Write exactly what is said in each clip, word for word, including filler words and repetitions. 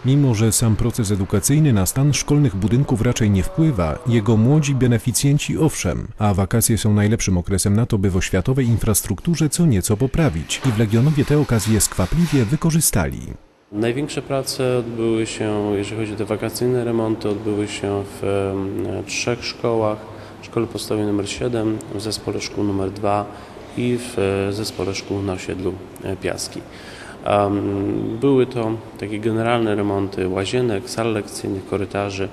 Mimo że sam proces edukacyjny na stan szkolnych budynków raczej nie wpływa, jego młodzi beneficjenci owszem, a wakacje są najlepszym okresem na to, by w oświatowej infrastrukturze co nieco poprawić i w Legionowie te okazje skwapliwie wykorzystali. Największe prace odbyły się, jeżeli chodzi o te wakacyjne remonty, odbyły się w trzech szkołach. W szkole podstawowej numer siedem, w zespole szkół numer dwa i w zespole szkół na osiedlu Piaski. Były to takie generalne remonty łazienek, sal lekcyjnych, korytarzy,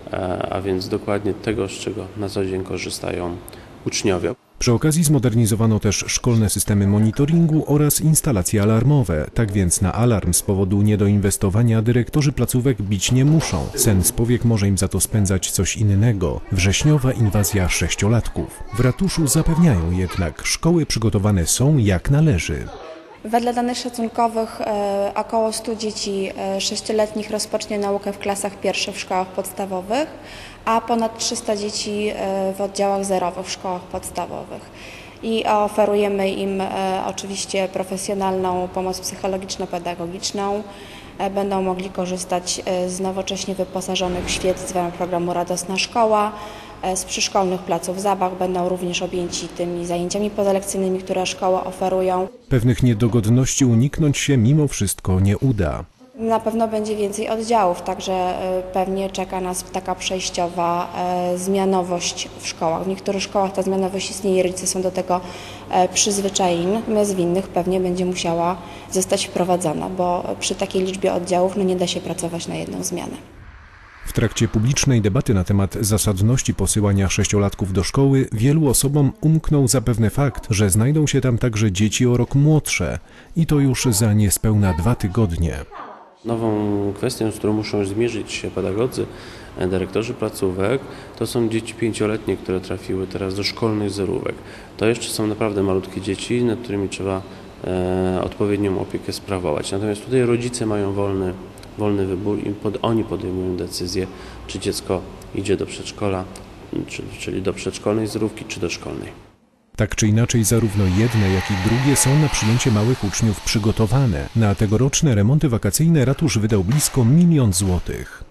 a więc dokładnie tego, z czego na co dzień korzystają uczniowie. Przy okazji zmodernizowano też szkolne systemy monitoringu oraz instalacje alarmowe. Tak więc na alarm z powodu niedoinwestowania dyrektorzy placówek bić nie muszą. Sen z powiek może im za to spędzać coś innego. Wrześniowa inwazja sześciolatków. W ratuszu zapewniają jednak, szkoły przygotowane są jak należy. Wedle danych szacunkowych około stu dzieci sześcioletnich rozpocznie naukę w klasach pierwszych w szkołach podstawowych, a ponad trzysta dzieci w oddziałach zerowych w szkołach podstawowych. I oferujemy im oczywiście profesjonalną pomoc psychologiczno-pedagogiczną. Będą mogli korzystać z nowocześnie wyposażonych świetlic w ramach programu Radosna Szkoła. Z przyszkolnych placów zabaw będą również objęci tymi zajęciami pozalekcyjnymi, które szkoły oferują. Pewnych niedogodności uniknąć się mimo wszystko nie uda. Na pewno będzie więcej oddziałów, także pewnie czeka nas taka przejściowa zmianowość w szkołach. W niektórych szkołach ta zmianowość istnieje, rodzice są do tego przyzwyczajeni, natomiast w innych pewnie będzie musiała zostać wprowadzona, bo przy takiej liczbie oddziałów no nie da się pracować na jedną zmianę. W trakcie publicznej debaty na temat zasadności posyłania sześciolatków do szkoły wielu osobom umknął zapewne fakt, że znajdą się tam także dzieci o rok młodsze i to już za niespełna dwa tygodnie. Nową kwestią, z którą muszą zmierzyć się pedagodzy, dyrektorzy placówek, to są dzieci pięcioletnie, które trafiły teraz do szkolnych zerówek. To jeszcze są naprawdę malutkie dzieci, nad którymi trzeba e, odpowiednią opiekę sprawować. Natomiast tutaj rodzice mają wolny wolny wybór i pod, oni podejmują decyzję, czy dziecko idzie do przedszkola, czy, czyli do przedszkolnej zerówki, czy do szkolnej. Tak czy inaczej zarówno jedne, jak i drugie są na przyjęcie małych uczniów przygotowane. Na tegoroczne remonty wakacyjne ratusz wydał blisko milion złotych.